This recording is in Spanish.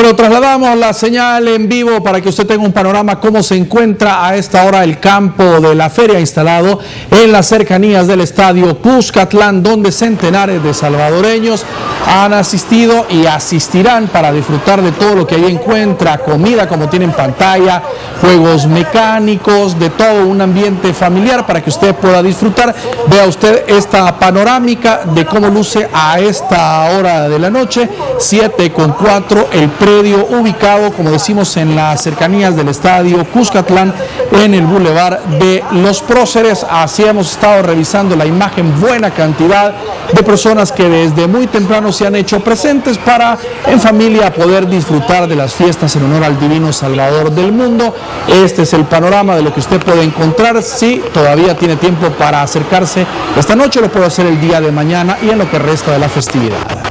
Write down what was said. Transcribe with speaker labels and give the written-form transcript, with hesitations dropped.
Speaker 1: Bueno, trasladamos la señal en vivo para que usted tenga un panorama cómo se encuentra a esta hora el campo de la feria instalado en las cercanías del estadio Cuscatlán, donde centenares de salvadoreños han asistido y asistirán para disfrutar de todo lo que ahí encuentra, comida como tiene en pantalla, juegos mecánicos, de todo un ambiente familiar para que usted pueda disfrutar. Vea usted esta panorámica de cómo luce a esta hora de la noche, 7:04, el predio ubicado, como decimos, en las cercanías del estadio Cuscatlán, en el Boulevard de los Próceres. Así hemos estado revisando la imagen, buena cantidad de personas que desde muy temprano se han hecho presentes para en familia poder disfrutar de las fiestas en honor al Divino Salvador del mundo. Este es el panorama de lo que usted puede encontrar. Si todavía tiene tiempo para acercarse esta noche, lo puede hacer el día de mañana y en lo que resta de la festividad.